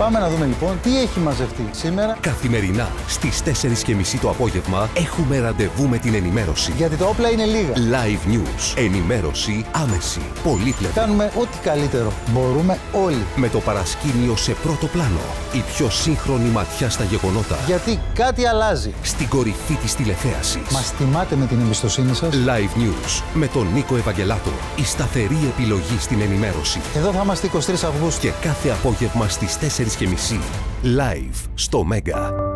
Πάμε να δούμε λοιπόν τι έχει μαζευτεί σήμερα. Καθημερινά στις 4:30 το απόγευμα έχουμε ραντεβού με την ενημέρωση. Γιατί τα όπλα είναι λίγα. Live News. Ενημέρωση άμεση. Πολύπλευρη. Κάνουμε ό,τι καλύτερο μπορούμε όλοι. Με το παρασκήνιο σε πρώτο πλάνο. Η πιο σύγχρονη ματιά στα γεγονότα. Γιατί κάτι αλλάζει. Στην κορυφή της τηλεθέασης. Μας τιμάτε με την εμπιστοσύνη σας. Live News. Με τον Νίκο Ευαγγελάτο. Η σταθερή επιλογή στην ενημέρωση. Εδώ θα είμαστε 23 Αυγούστου. Και κάθε απόγευμα στις 4:30. Live στο Μέγκα.